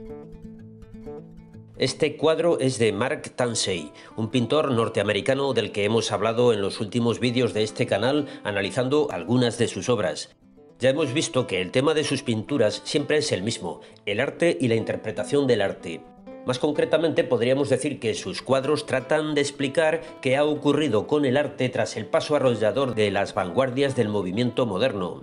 Este cuadro es de Mark Tansey, un pintor norteamericano del que hemos hablado en los últimos vídeos de este canal analizando algunas de sus obras. Ya hemos visto que el tema de sus pinturas siempre es el mismo, el arte y la interpretación del arte. Más concretamente podríamos decir que sus cuadros tratan de explicar qué ha ocurrido con el arte tras el paso arrollador de las vanguardias del movimiento moderno.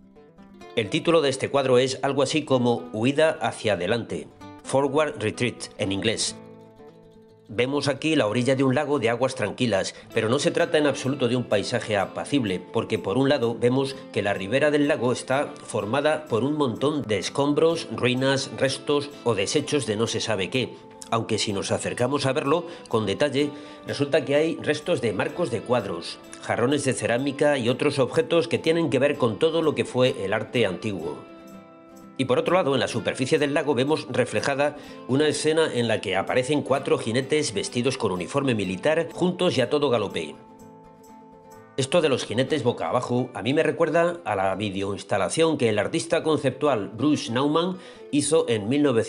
El título de este cuadro es algo así como Huida hacia adelante. Forward Retreat en inglés. Vemos aquí la orilla de un lago de aguas tranquilas, pero no se trata en absoluto de un paisaje apacible, porque por un lado vemos que la ribera del lago está formada por un montón de escombros, ruinas, restos o desechos de no se sabe qué, aunque si nos acercamos a verlo con detalle, resulta que hay restos de marcos de cuadros, jarrones de cerámica y otros objetos que tienen que ver con todo lo que fue el arte antiguo. Y por otro lado, en la superficie del lago vemos reflejada una escena en la que aparecen 4 jinetes vestidos con uniforme militar juntos y a todo galope. Esto de los jinetes boca abajo a mí me recuerda a la videoinstalación que el artista conceptual Bruce Nauman hizo en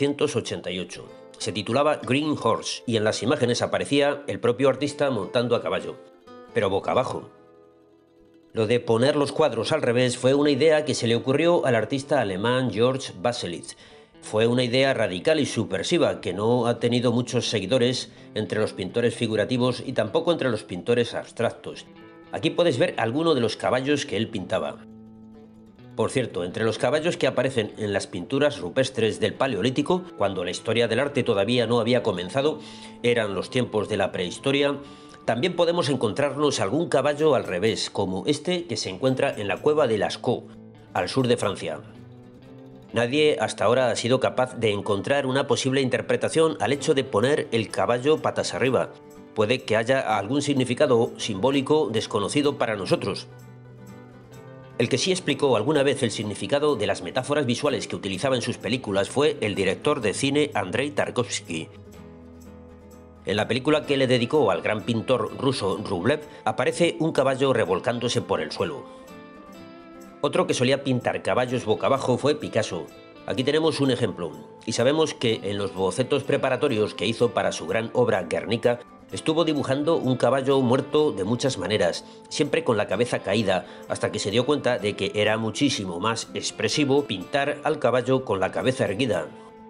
1988. Se titulaba Green Horse y en las imágenes aparecía el propio artista montando a caballo, pero boca abajo. Lo de poner los cuadros al revés fue una idea que se le ocurrió al artista alemán Georg Baselitz. Fue una idea radical y subversiva que no ha tenido muchos seguidores entre los pintores figurativos y tampoco entre los pintores abstractos. Aquí puedes ver algunos de los caballos que él pintaba. Por cierto, entre los caballos que aparecen en las pinturas rupestres del Paleolítico, cuando la historia del arte todavía no había comenzado, eran los tiempos de la prehistoria, también podemos encontrarnos algún caballo al revés, como este que se encuentra en la cueva de Lascaux, al sur de Francia. Nadie hasta ahora ha sido capaz de encontrar una posible interpretación al hecho de poner el caballo patas arriba. Puede que haya algún significado simbólico desconocido para nosotros. El que sí explicó alguna vez el significado de las metáforas visuales que utilizaba en sus películas fue el director de cine Andrei Tarkovsky. En la película que le dedicó al gran pintor ruso Rublev aparece un caballo revolcándose por el suelo. Otro que solía pintar caballos boca abajo fue Picasso. Aquí tenemos un ejemplo, y sabemos que en los bocetos preparatorios que hizo para su gran obra Guernica, estuvo dibujando un caballo muerto de muchas maneras, siempre con la cabeza caída, hasta que se dio cuenta de que era muchísimo más expresivo pintar al caballo con la cabeza erguida.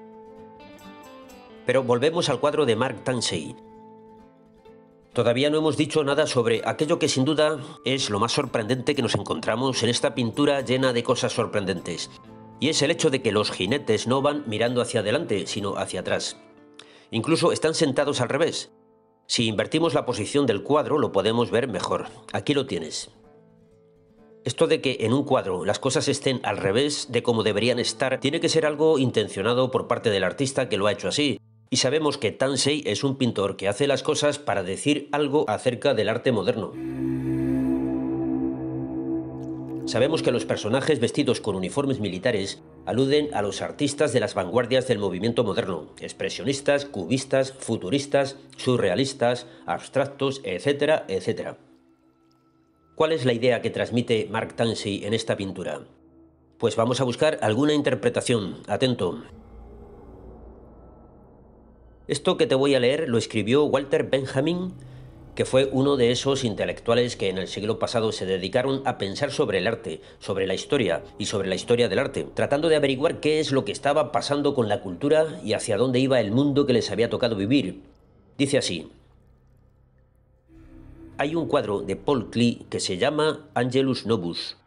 Pero volvemos al cuadro de Mark Tansey. Todavía no hemos dicho nada sobre aquello que sin duda es lo más sorprendente que nos encontramos en esta pintura llena de cosas sorprendentes. Y es el hecho de que los jinetes no van mirando hacia adelante, sino hacia atrás. Incluso están sentados al revés. Si invertimos la posición del cuadro lo podemos ver mejor. Aquí lo tienes. Esto de que en un cuadro las cosas estén al revés de como deberían estar tiene que ser algo intencionado por parte del artista que lo ha hecho así. Y sabemos que Tansey es un pintor que hace las cosas para decir algo acerca del arte moderno. Sabemos que los personajes vestidos con uniformes militares aluden a los artistas de las vanguardias del movimiento moderno, expresionistas, cubistas, futuristas, surrealistas, abstractos, etcétera, etcétera. ¿Cuál es la idea que transmite Mark Tansey en esta pintura? Pues vamos a buscar alguna interpretación. Atento. Esto que te voy a leer lo escribió Walter Benjamin, que fue uno de esos intelectuales que en el siglo pasado se dedicaron a pensar sobre el arte, sobre la historia y sobre la historia del arte, tratando de averiguar qué es lo que estaba pasando con la cultura y hacia dónde iba el mundo que les había tocado vivir. Dice así: hay un cuadro de Paul Klee que se llama Angelus Novus.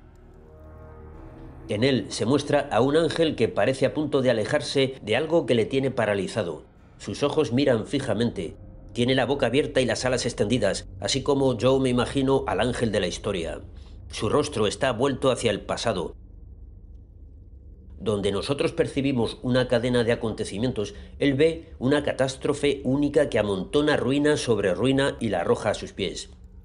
En él se muestra a un ángel que parece a punto de alejarse de algo que le tiene paralizado. Sus ojos miran fijamente, tiene la boca abierta y las alas extendidas, así como yo me imagino al ángel de la historia. Su rostro está vuelto hacia el pasado. Donde nosotros percibimos una cadena de acontecimientos, él ve una catástrofe única que amontona ruina sobre ruina y la arroja a sus pies.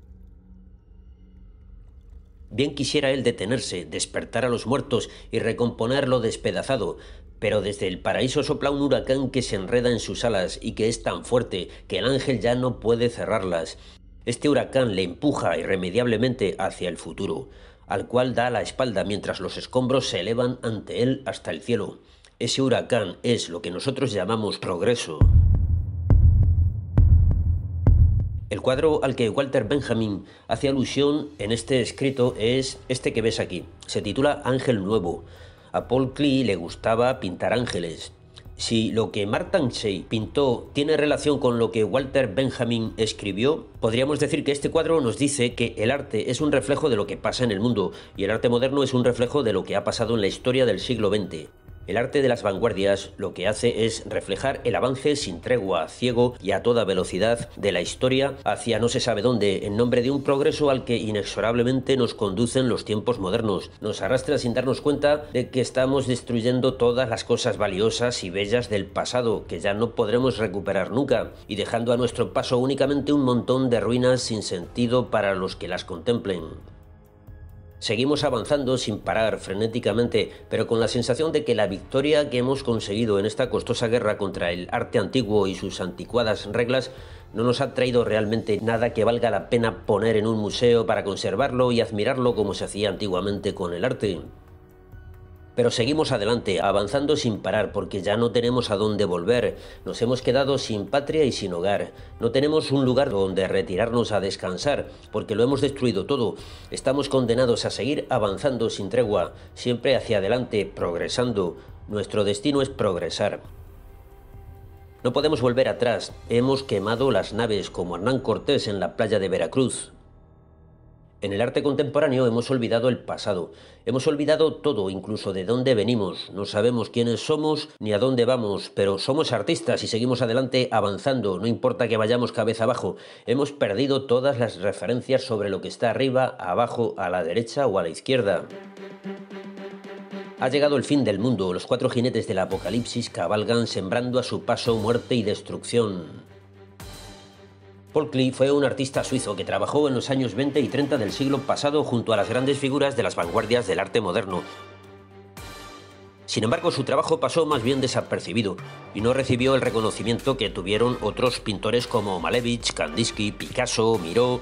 Bien quisiera él detenerse, despertar a los muertos y recomponer lo despedazado, pero desde el paraíso sopla un huracán que se enreda en sus alas y que es tan fuerte que el ángel ya no puede cerrarlas. Este huracán le empuja irremediablemente hacia el futuro, al cual da la espalda mientras los escombros se elevan ante él hasta el cielo. Ese huracán es lo que nosotros llamamos progreso. El cuadro al que Walter Benjamin hace alusión en este escrito es este que ves aquí. Se titula Ángel Nuevo. A Paul Klee le gustaba pintar ángeles. Si lo que Mark Tansey pintó tiene relación con lo que Walter Benjamin escribió, podríamos decir que este cuadro nos dice que el arte es un reflejo de lo que pasa en el mundo y el arte moderno es un reflejo de lo que ha pasado en la historia del siglo XX. El arte de las vanguardias lo que hace es reflejar el avance sin tregua, ciego y a toda velocidad de la historia hacia no se sabe dónde, en nombre de un progreso al que inexorablemente nos conducen los tiempos modernos. Nos arrastra sin darnos cuenta de que estamos destruyendo todas las cosas valiosas y bellas del pasado, que ya no podremos recuperar nunca, y dejando a nuestro paso únicamente un montón de ruinas sin sentido para los que las contemplen. Seguimos avanzando sin parar frenéticamente, pero con la sensación de que la victoria que hemos conseguido en esta costosa guerra contra el arte antiguo y sus anticuadas reglas no nos ha traído realmente nada que valga la pena poner en un museo para conservarlo y admirarlo como se hacía antiguamente con el arte. Pero seguimos adelante, avanzando sin parar, porque ya no tenemos a dónde volver. Nos hemos quedado sin patria y sin hogar. No tenemos un lugar donde retirarnos a descansar, porque lo hemos destruido todo. Estamos condenados a seguir avanzando sin tregua, siempre hacia adelante, progresando. Nuestro destino es progresar. No podemos volver atrás. Hemos quemado las naves como Hernán Cortés en la playa de Veracruz. En el arte contemporáneo hemos olvidado el pasado, hemos olvidado todo, incluso de dónde venimos, no sabemos quiénes somos ni a dónde vamos, pero somos artistas y seguimos adelante avanzando, no importa que vayamos cabeza abajo, hemos perdido todas las referencias sobre lo que está arriba, abajo, a la derecha o a la izquierda. Ha llegado el fin del mundo, los cuatro jinetes del apocalipsis cabalgan sembrando a su paso muerte y destrucción. Paul Klee fue un artista suizo que trabajó en los años 20 y 30 del siglo pasado junto a las grandes figuras de las vanguardias del arte moderno. Sin embargo, su trabajo pasó más bien desapercibido y no recibió el reconocimiento que tuvieron otros pintores como Malevich, Kandinsky, Picasso, Miró.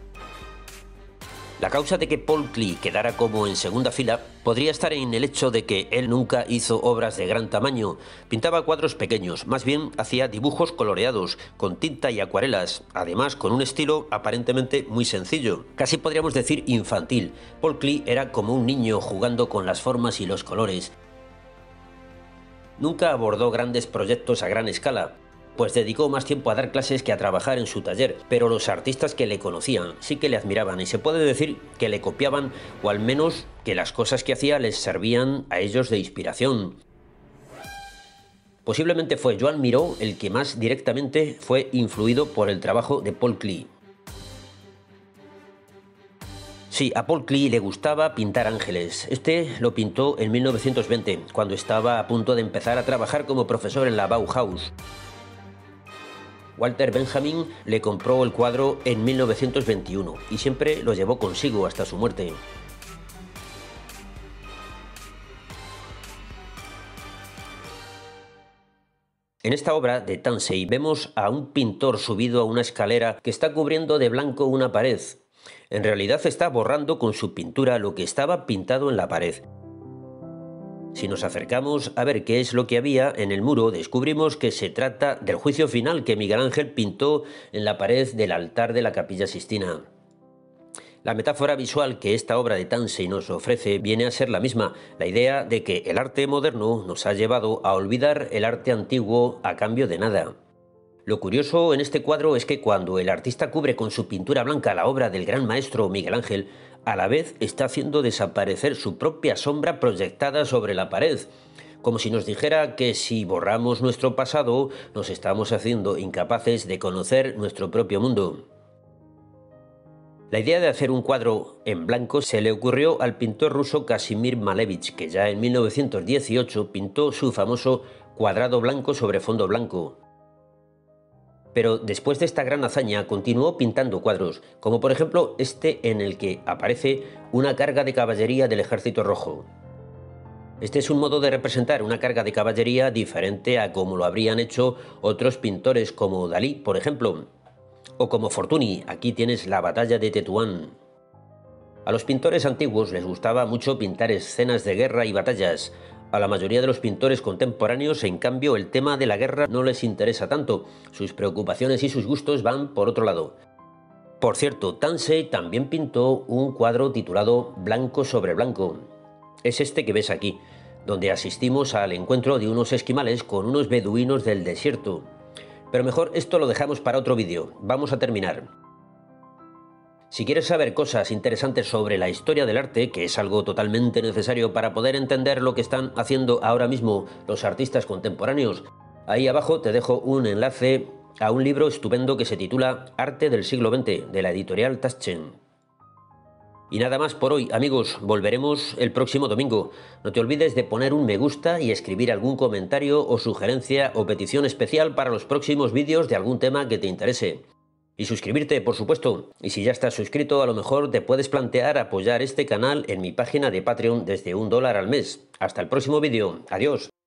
La causa de que Paul Klee quedara como en segunda fila podría estar en el hecho de que él nunca hizo obras de gran tamaño. Pintaba cuadros pequeños, más bien hacía dibujos coloreados, con tinta y acuarelas, además con un estilo aparentemente muy sencillo, casi podríamos decir infantil. Paul Klee era como un niño jugando con las formas y los colores. Nunca abordó grandes proyectos a gran escala, pues dedicó más tiempo a dar clases que a trabajar en su taller, pero los artistas que le conocían sí que le admiraban y se puede decir que le copiaban, o al menos que las cosas que hacía les servían a ellos de inspiración. Posiblemente fue Joan Miró el que más directamente fue influido por el trabajo de Paul Klee. Sí, a Paul Klee le gustaba pintar ángeles. Este lo pintó en 1920, cuando estaba a punto de empezar a trabajar como profesor en la Bauhaus. Walter Benjamin le compró el cuadro en 1921 y siempre lo llevó consigo hasta su muerte. En esta obra de Tansey vemos a un pintor subido a una escalera que está cubriendo de blanco una pared. En realidad está borrando con su pintura lo que estaba pintado en la pared. Si nos acercamos a ver qué es lo que había en el muro, descubrimos que se trata del juicio final que Miguel Ángel pintó en la pared del altar de la Capilla Sixtina. La metáfora visual que esta obra de Tansey nos ofrece viene a ser la misma, la idea de que el arte moderno nos ha llevado a olvidar el arte antiguo a cambio de nada. Lo curioso en este cuadro es que cuando el artista cubre con su pintura blanca la obra del gran maestro Miguel Ángel, a la vez está haciendo desaparecer su propia sombra proyectada sobre la pared, como si nos dijera que si borramos nuestro pasado, nos estamos haciendo incapaces de conocer nuestro propio mundo. La idea de hacer un cuadro en blanco se le ocurrió al pintor ruso Kazimir Malevich, que ya en 1918 pintó su famoso cuadrado blanco sobre fondo blanco. Pero después de esta gran hazaña continuó pintando cuadros, como por ejemplo este en el que aparece una carga de caballería del Ejército Rojo. Este es un modo de representar una carga de caballería diferente a como lo habrían hecho otros pintores como Dalí, por ejemplo, o como Fortuny. Aquí tienes la batalla de Tetuán. A los pintores antiguos les gustaba mucho pintar escenas de guerra y batallas. A la mayoría de los pintores contemporáneos, en cambio, el tema de la guerra no les interesa tanto, sus preocupaciones y sus gustos van por otro lado. Por cierto, Tansey también pintó un cuadro titulado Blanco sobre Blanco. Es este que ves aquí, donde asistimos al encuentro de unos esquimales con unos beduinos del desierto. Pero mejor esto lo dejamos para otro vídeo. Vamos a terminar. Si quieres saber cosas interesantes sobre la historia del arte, que es algo totalmente necesario para poder entender lo que están haciendo ahora mismo los artistas contemporáneos, ahí abajo te dejo un enlace a un libro estupendo que se titula Arte del siglo XX, de la editorial Taschen. Y nada más por hoy, amigos, volveremos el próximo domingo. No te olvides de poner un me gusta y escribir algún comentario o sugerencia o petición especial para los próximos vídeos de algún tema que te interese. Y suscribirte, por supuesto. Y si ya estás suscrito, a lo mejor te puedes plantear apoyar este canal en mi página de Patreon desde $1 al mes. Hasta el próximo vídeo. Adiós.